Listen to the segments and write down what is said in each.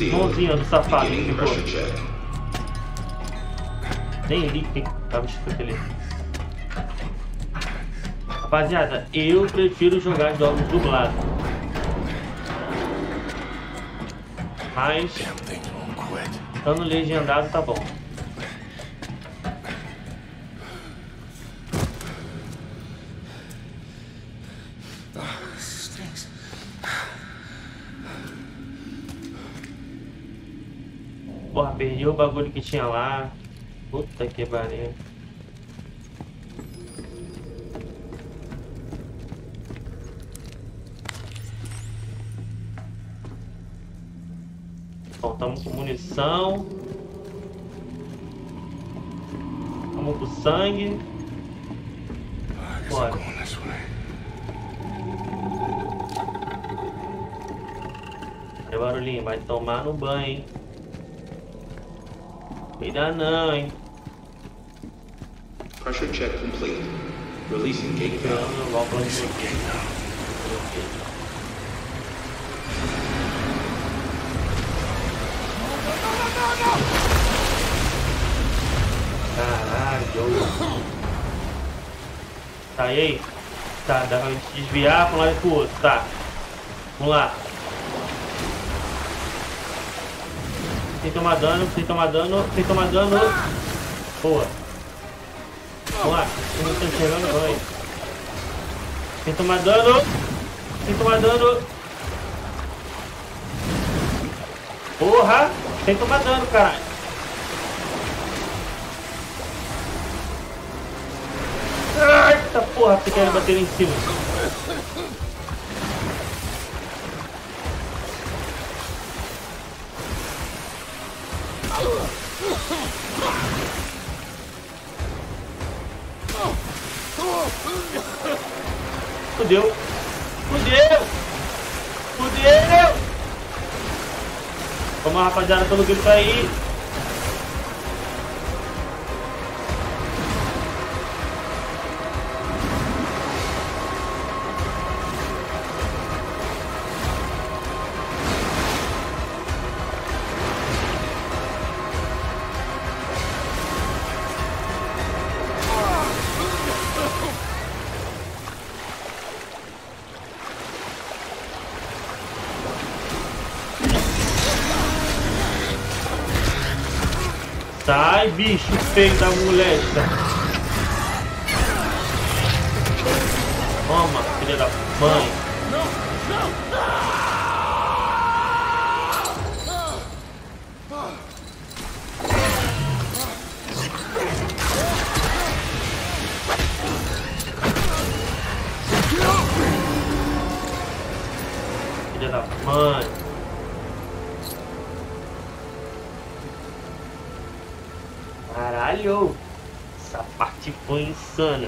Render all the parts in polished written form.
Mãozinha do safado que ficou. Nem li que tava escrito ali. Rapaziada, eu prefiro jogar jogos dublados. Mas estando legendado tá bom. Porra, perdi o bagulho que tinha lá. Puta que pariu. Bom, estamos com munição. Vamos com sangue. Bora. Aí, barulhinho, vai tomar no banho, hein? Cuidado não, hein? Pressure check complete. Releasing gate valve. Releasing gate valve. Caralho. Tá aí? Tá, dá pra gente desviar pra um lado e pro outro, tá. Vamos lá. Sem tomar dano, sem tomar dano, sem tomar dano. Boa. Vamos lá. Eu não tô enxergando não, hein. Sem tomar dano. Sem tomar dano. Porra. Sem tomar dano, caralho. Eita porra, você quer bater em cima. Fudeu. Fudeu. Fudeu. Vamos, rapaziada, pelo grito aí. Sai, bicho feio da molesta. Toma, filha da mãe. Filha da mãe. Caralho, essa parte foi insana.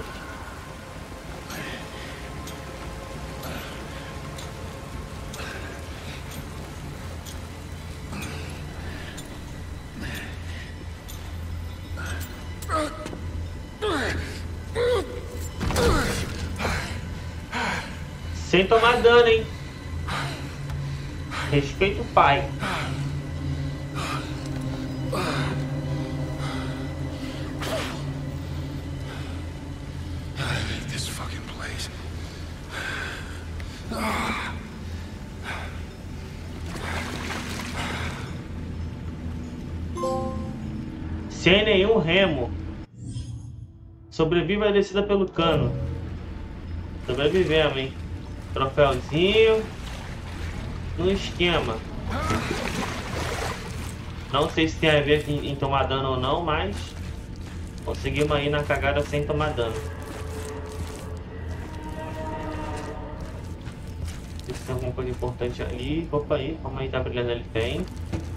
Sem tomar dano, hein? Respeita o pai. Sem nenhum remo. Sobreviva a descida pelo cano. Sobrevivemos, hein? Troféuzinho. No esquema. Não sei se tem a ver em tomar dano ou não, mas conseguimos aí na cagada sem tomar dano. Se tem alguma coisa importante ali. Opa aí, como aí tá brilhando ali, tem.